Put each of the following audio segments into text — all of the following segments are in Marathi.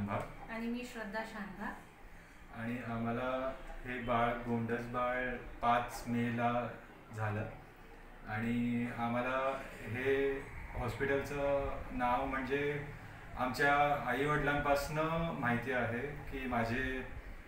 शानभाग आणि मी श्रद्धा शानभाग. आणि आम्हाला हे बाळ गोंडस बाळ 5 मेला झालं आणि आम्हाला हे हॉस्पिटलचं नाव म्हणजे आमच्या आईवडिलांपासनं माहिती आहे की माझे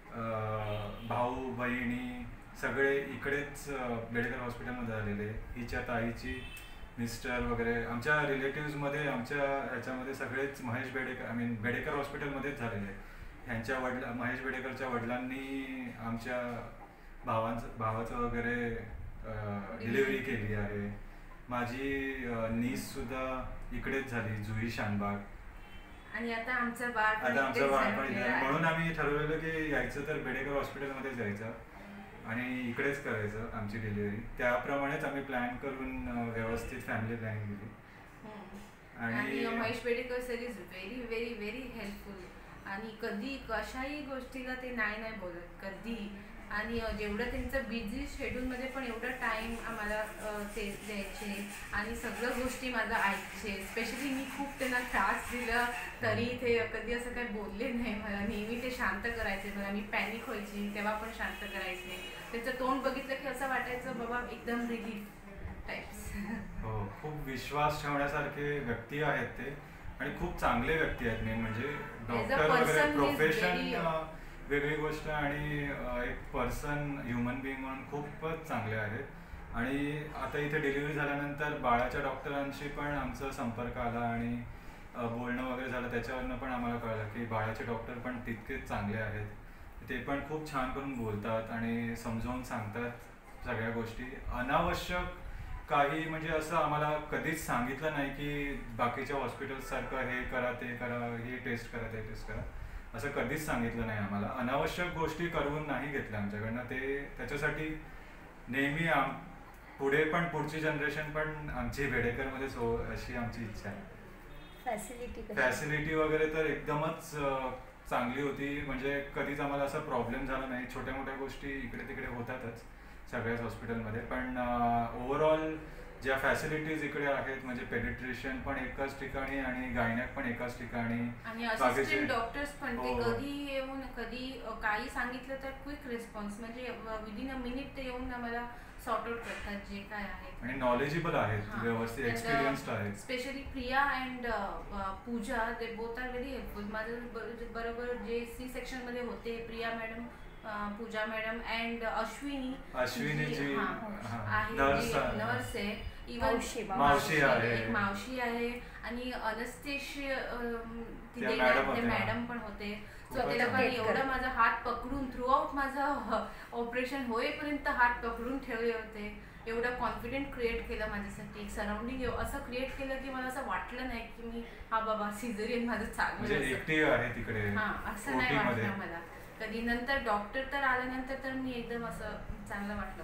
भाऊ बहिणी सगळे इकडेच बेडेकर हॉस्पिटलमध्ये झालेले. हिच्या ताईची मिस्टर वगैरे आमच्या रिलेटिव्समध्ये आमच्या ह्याच्यामध्ये सगळेच महेश बेडेकर बेडेकर हॉस्पिटलमध्येच झालेले. ह्यांच्या महेश बेडेकरच्या वडिलांनी आमच्या भावाचं वगैरे डिलिव्हरी केली आहे. माझी नीससुद्धा इकडेच झाली, जुई शानबाग. आणि आता आमचं बाळ पण म्हणून आम्ही ठरवलेलं की यायचं तर बेडेकर हॉस्पिटलमध्येच यायचं आणि इकडेच करायचं आमची डिलिव्हरी. त्याप्रमाणेच आम्ही प्लॅन करून व्यवस्थित फॅमिली प्लॅनिंग केली. आणि Mahesh Bedekar sir is very very very helpful आणि कधी कशाही गोष्टीला ते नाही बोलत कधी. आणि जेवढं त्यांचं बिझी शेड्यूलमध्ये पण एवढं टाईम आम्हाला ते द्यायचे आणि सगळं गोष्टी माझं ऐकायचे. स्पेशली मी खूप त्यांना त्रास दिला तरी ते कधी असं काही बोलले नाही मला. नेहमी ते शांत करायचे मला. मी पॅनिक व्हायची तेव्हा पण शांत करायचे. त्याचं तोंड बघितलं की असं वाटायचं बाबा एकदम रिलीफ टाईप्स. हो, खूप विश्वास ठेवण्यासारखे व्यक्ती आहेत ते आणि खूप चांगले व्यक्ती आहेत. मेन म्हणजे डॉक्टर वगैरे प्रोफेशन वेगळी गोष्ट आणि एक पर्सन ह्युमन बिईंग म्हणून खूपच चांगले आहेत. आणि आता इथे डिलिव्हरी झाल्यानंतर बाळाच्या डॉक्टरांशी पण आमचा संपर्क आला आणि बोलणं वगैरे झालं. त्याच्यावरनं पण आम्हाला कळलं की बाळाचे डॉक्टर पण तितकेच चांगले आहेत. ते पण खूप छान करून बोलतात आणि समजावून सांगतात सगळ्या गोष्टी. अनावश्यक काही म्हणजे असं आम्हाला कधीच सांगितलं नाही की बाकीच्या हॉस्पिटल्ससारखं हे करा ते करा, हे टेस्ट करा ते टेस्ट करा, असं कधीच सांगितलं नाही आम्हाला. अनावश्यक गोष्टी करून नाही घेतल्या आमच्याकडनं. ते त्याच्यासाठी नेहमी पुढे पण पुढची जनरेशन पण आमची बेडेकरमध्येच हो अशी आमची इच्छा आहे. फॅसिलिटी वगैरे तर एकदमच चांगली होती. म्हणजे कधीच आम्हाला असा प्रॉब्लेम झाला नाही. छोट्या मोठ्या गोष्टी इकडे तिकडे होतातच सगळ्याच हॉस्पिटलमध्ये, पण ओव्हरऑल ज्या फॅसिलिटीज इकडे आहेत म्हणजे पेडिट्रिशियन पण एकाच ठिकाणी आणि गायनॅक पण एकाच ठिकाणी आणि असिस्टंट डॉक्टर्स पण ते कधी येऊन कधी काही सांगितलं तर क्विक रिस्पॉन्स म्हणजे विदिन अ मिनिट ते येऊन आम्हाला सॉर्ट आउट करतात जे काय आहे. आणि नॉलेजेबल आहेत, व्यवस्थित एक्सपिरियन्स्ड आहेत. Specially Priya and Pooja they both are very helpful. माझं बरोबर जे सी सेक्शन मध्ये होते Priya madam, Pooja madam and Ashwini ji nurse आहे. इवन मावशी आहे आणि अनस्तेशिया ते मॅडम पण होते. त्याला पण एवढं माझा हात पकडून थ्रू आउट माझं ऑपरेशन होईपर्यंत हात पकडून ठेवले होते. एवढं कॉन्फिडेंट क्रिएट केलं माझ्यासाठी. एक सराउंडिंग असं क्रिएट केलं की मला असं वाटलं नाही की मी हा बाबा सिझरियन माझं चांगलं असं नाही वाटलं मला कधी. नंतर डॉक्टर तर आल्यानंतर तर मी एकदम असं चांगलं वाटलं.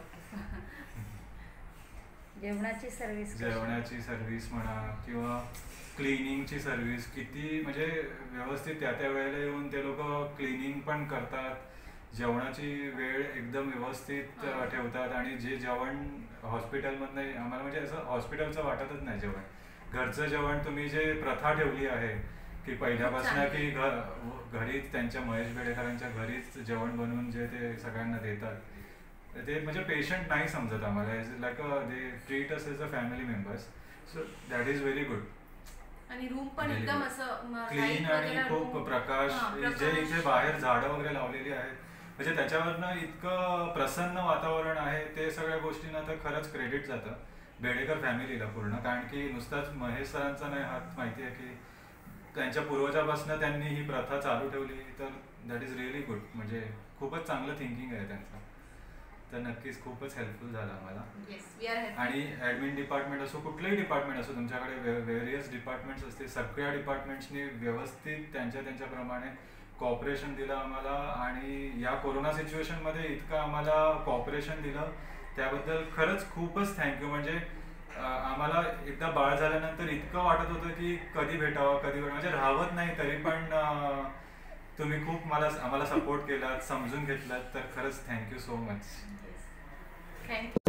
जेवणाची सर्व्हिस म्हणा किंवा क्लिनिंगची सर्व्हिस किती म्हणजे व्यवस्थित त्या वेळेला येऊन ते लोक क्लिनिंग पण करतात. जेवणाची वेळ एकदम व्यवस्थित ठेवतात आणि जे जेवण हॉस्पिटलमधनं आम्हाला म्हणजे असं हॉस्पिटलचं वाटतच नाही. जेवण घरचं जेवण तुम्ही जे प्रथा ठेवली आहे की पहिल्यापासून की घरीच त्यांच्या महेश बेडेकरांच्या घरीच जेवण बनवून जे ते सगळ्यांना देतात ते म्हणजे पेशंट नाही समजत आम्हाला. Is like they treat us as a family members. So that is very good. आणि रूम पण एकदम असं क्लीन आणि खूप प्रकाश. जे इथे बाहेर झाडं वगैरे लावलेली आहेत म्हणजे त्याच्यावरनं इतकं प्रसन्न वातावरण आहे. ते सगळ्या गोष्टींना तर खरंच क्रेडिट जातं बेडेकर फॅमिलीला पूर्ण. कारण की नुसताच महेश सरांचा नाही हात, माहिती आहे की त्यांच्या पूर्वजापासून त्यांनी ही प्रथा चालू ठेवली. तर दॅट इज रिअली गुड. म्हणजे खूपच चांगलं थिंकिंग आहे त्यांचं. तर नक्कीच खूपच हेल्पफुल झालं आम्हाला. आणि ॲडमिन डिपार्टमेंट असो कुठलंही डिपार्टमेंट असो तुमच्याकडे व्हेरियस डिपार्टमेंट्स असते. सगळ्या डिपार्टमेंट्सनी व्यवस्थित त्यांच्याप्रमाणे कॉपरेशन दिलं आम्हाला. आणि या कोरोना सिच्युएशनमध्ये इतकं आम्हाला कॉपरेशन दिलं त्याबद्दल खरंच खूपच थँक्यू. म्हणजे आम्हाला एकदा बाळ झाल्यानंतर इतकं वाटत होतं की कधी भेटावं म्हणजे राहवत नाही, तरी पण तुम्ही खूप आम्हाला सपोर्ट केलात, समजून घेतलात. तर खरंच थँक्यू सो मच. थँक्यू.